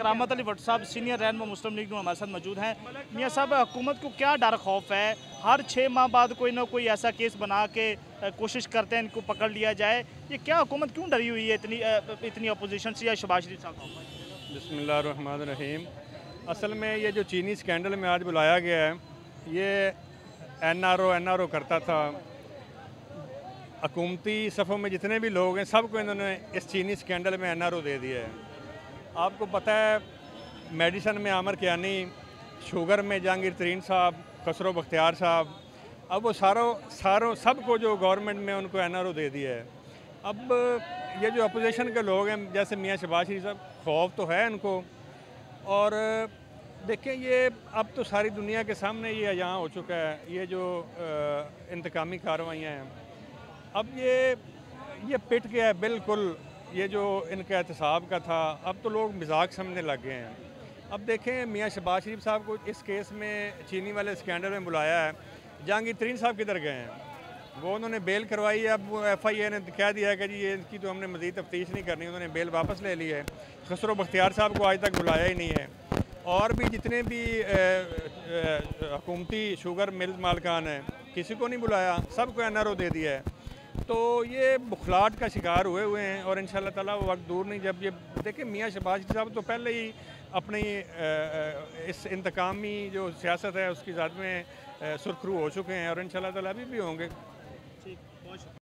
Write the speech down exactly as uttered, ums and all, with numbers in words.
करामत अली भट्ट साहब सीनियर रहनुमा मुस्लिम लीग हमारे साथ मौजूद हैं। मियाँ साहब, हुकूमत को क्या डर खौफ है? हर छः माह बाद कोई ना कोई ऐसा केस बना के कोशिश करते हैं इनको पकड़ लिया जाए। ये क्या हुकूमत क्यों डरी हुई है इतनी इतनी अपोजिशन से या शहबाज शरीफ साहब? बिस्मिल्लाहिर्रहमानिर्रहीम। असल में ये जो चीनी स्कैंडल में आज बुलाया गया है, ये N R O N R O करता था। हुकूमती सफ़ों में जितने भी लोग हैं सबको इन्होंने इस चीनी स्कैंडल में एन आर ओ दे दिया है। आपको पता है, मेडिसन में आमर कियानी, शुगर में जहांगीर तरीन साहब, खसरो बख्तियार साहब, अब वो सारों सारों सबको जो गवर्नमेंट में उनको एन आर ओ दे दिया है। अब ये जो अपोजिशन के लोग हैं जैसे मियाँ शहबाज शरीफ साहब, खौफ तो है इनको। और देखें, ये अब तो सारी दुनिया के सामने ये यहाँ हो चुका है, ये जो इंतकामी कार्रवाइयाँ हैं। अब ये ये पिट गया है बिल्कुल, ये जो इनका एहतसाब का था, अब तो लोग मजाक समझने लग गए हैं। अब देखें, मियाँ शहबाज शरीफ साहब को इस केस में चीनी वाले स्कैंडल में बुलाया है। जहांगीर तरीन साहब किधर गए हैं? वो उन्होंने बेल करवाई है। अब वो एफ आई ए ने कह दिया है कि जी ये इसकी तो हमने मज़ीद तफ्तीश नहीं करनी, उन्होंने बेल वापस ले ली है। खसरो बख्तियार साहब को आज तक बुलाया ही नहीं है। और भी जितने भी हुकूमती शुगर मिल मालकान हैं, किसी को नहीं बुलाया, सबको एन आर ओ दे दिया है। तो ये बुखलाहट का शिकार हुए हुए हैं और इंशाअल्लाह ताला वो वक्त दूर नहीं जब ये देखिए मियाँ शहबाज साहब तो पहले ही अपनी इस इंतकामी जो सियासत है उसकी ज़ात में सुरखरू हो चुके हैं और इंशाअल्लाह ताला अभी भी होंगे।